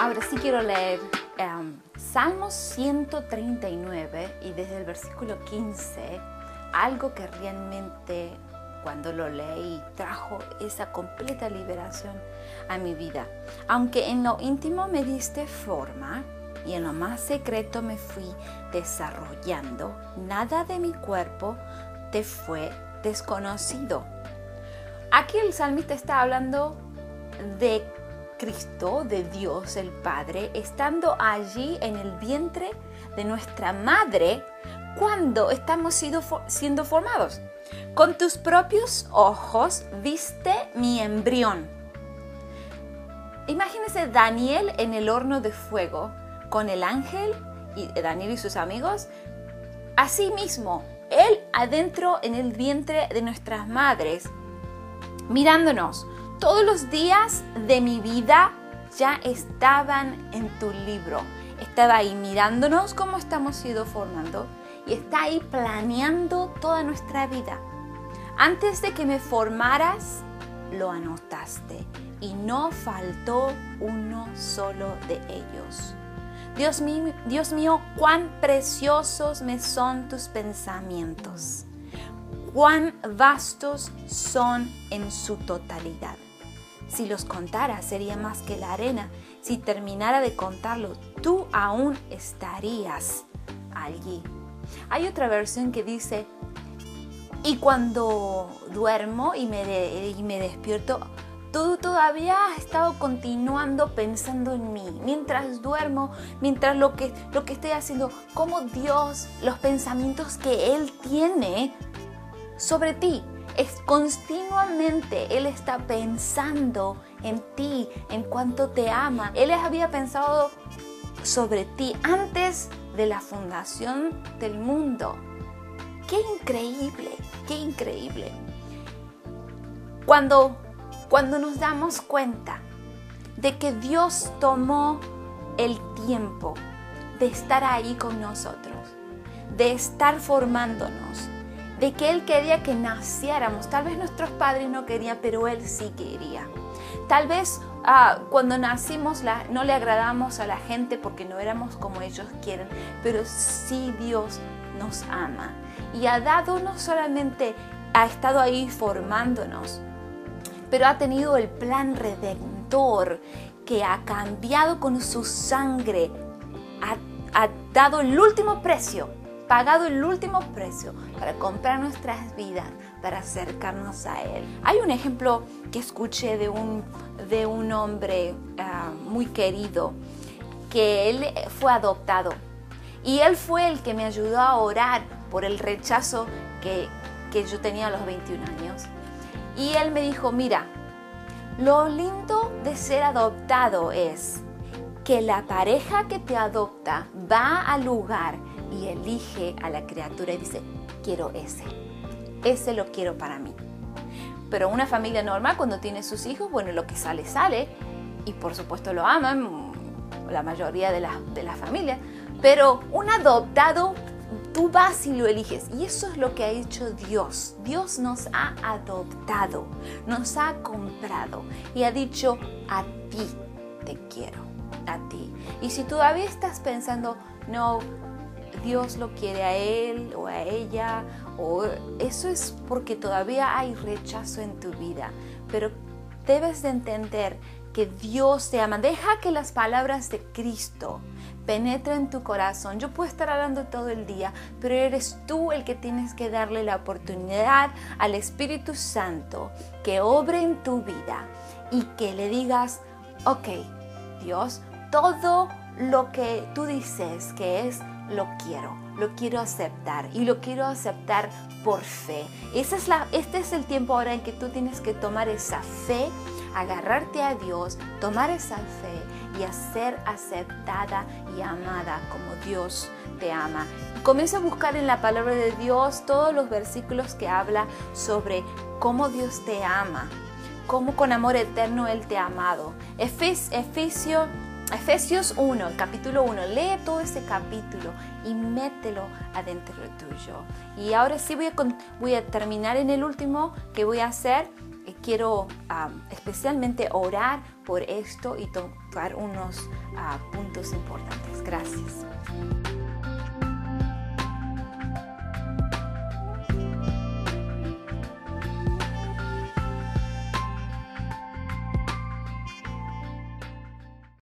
Ahora sí quiero leer Salmos 139 y desde el versículo 15, algo que realmente cuando lo leí trajo esa completa liberación a mi vida. Aunque en lo íntimo me diste forma y en lo más secreto me fui desarrollando, nada de mi cuerpo te fue desconocido. Aquí el salmista está hablando de Cristo, de Dios el Padre, estando allí en el vientre de nuestra madre cuando estamos siendo formados. Con tus propios ojos viste mi embrión. Imagínese Daniel en el horno de fuego con el ángel y Daniel y sus amigos. Así mismo, él adentro en el vientre de nuestras madres, mirándonos. Todos los días de mi vida ya estaban en tu libro. Estaba ahí mirándonos cómo estamos siendo formando y está ahí planeando toda nuestra vida. Antes de que me formaras, lo anotaste y no faltó uno solo de ellos. Dios mío, cuán preciosos me son tus pensamientos. Cuán vastos son en su totalidad. Si los contara, sería más que la arena. Si terminara de contarlo, tú aún estarías allí. Hay otra versión que dice, y cuando duermo y me despierto, tú todavía has estado continuando pensando en mí. Mientras duermo, mientras lo que estoy haciendo, como Dios, los pensamientos que Él tiene sobre ti. Es continuamente Él está pensando en ti, en cuánto te ama. Él había pensado sobre ti antes de la fundación del mundo. ¡Qué increíble! ¡Qué increíble! Cuando nos damos cuenta de que Dios tomó el tiempo de estar ahí con nosotros, de estar formándonos, de que Él quería que naciéramos. Tal vez nuestros padres no querían, pero Él sí quería. Tal vez cuando nacimos no le agradamos a la gente porque no éramos como ellos quieren, pero sí Dios nos ama. Y ha dado no solamente, ha estado ahí formándonos, pero ha tenido el plan redentor que ha cambiado con su sangre, ha dado el último precio, pagado el último precio para comprar nuestras vidas, para acercarnos a Él. Hay un ejemplo que escuché de un hombre muy querido, que él fue adoptado. Y él fue el que me ayudó a orar por el rechazo que yo tenía a los 21 años. Y él me dijo, mira, lo lindo de ser adoptado es que la pareja que te adopta va al lugar y elige a la criatura y dice, quiero ese lo quiero para mí. Pero una familia normal, cuando tiene sus hijos, bueno, lo que sale, sale, y por supuesto lo aman, la mayoría de las familias, pero un adoptado, tú vas y lo eliges, y eso es lo que ha hecho Dios. Dios nos ha adoptado, nos ha comprado, y ha dicho, a ti te quiero, a ti. Y si todavía estás pensando, no, Dios lo quiere a él o a ella, o eso es porque todavía hay rechazo en tu vida. Pero debes de entender que Dios te ama. Deja que las palabras de Cristo penetren en tu corazón. Yo puedo estar hablando todo el día, pero eres tú el que tienes que darle la oportunidad al Espíritu Santo que obre en tu vida y que le digas, ok, Dios, todo lo que tú dices que es, lo quiero aceptar y lo quiero aceptar por fe. Este es el tiempo ahora en que tú tienes que tomar esa fe, agarrarte a Dios, tomar esa fe y ser aceptada y amada como Dios te ama. Comienza a buscar en la palabra de Dios todos los versículos que habla sobre cómo Dios te ama, cómo con amor eterno Él te ha amado. Efesios 1, capítulo 1, lee todo ese capítulo y mételo adentro tuyo. Y ahora sí voy a terminar en el último que voy a hacer. quiero especialmente orar por esto y tocar unos puntos importantes. Gracias.